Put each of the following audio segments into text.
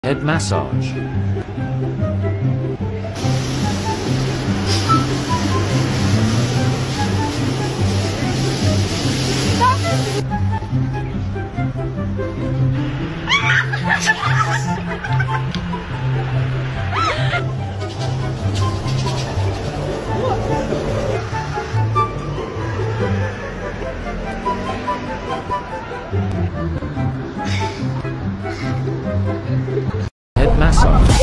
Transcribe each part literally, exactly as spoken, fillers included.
Head massage. Head massage.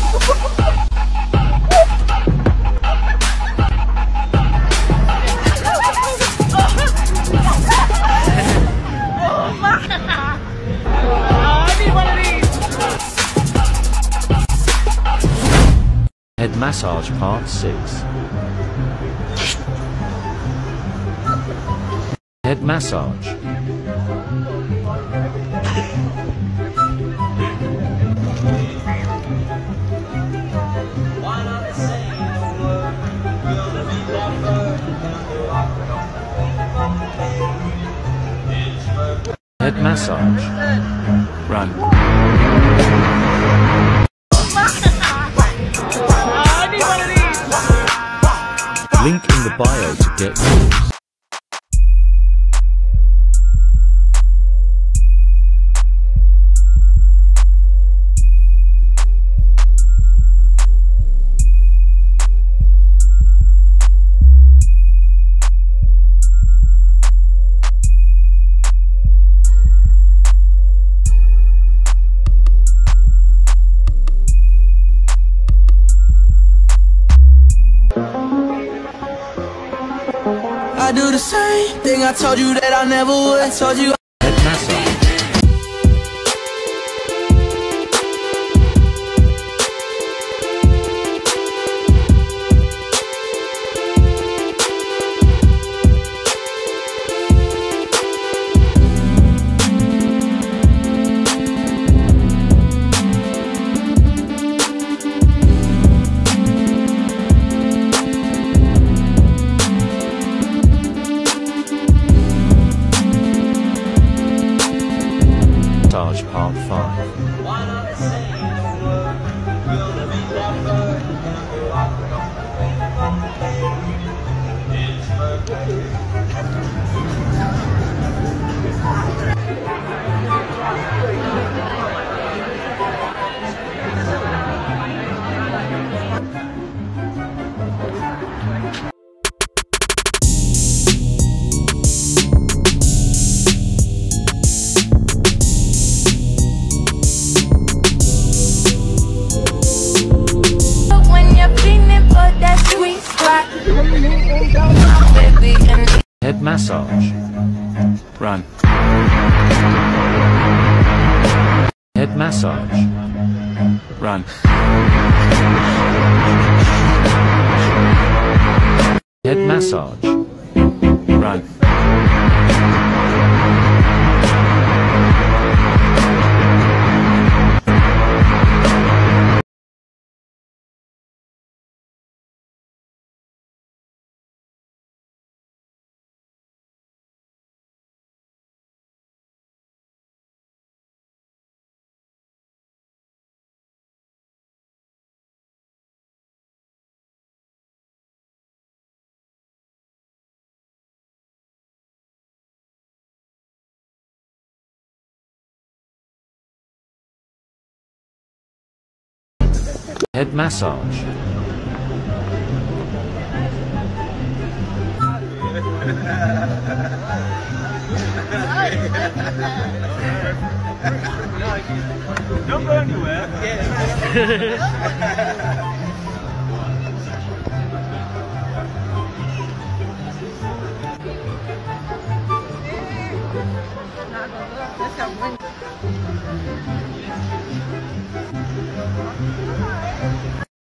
Head massage part six. Head massage. Head massage. Run. Link in the bio to get yours. I do the same thing I told you that I never would. I told you. Head massage. Massage part five. Head massage. Run. Head massage. Run. Head massage. Run. Head massage. Don't go anywhere. Let's have one.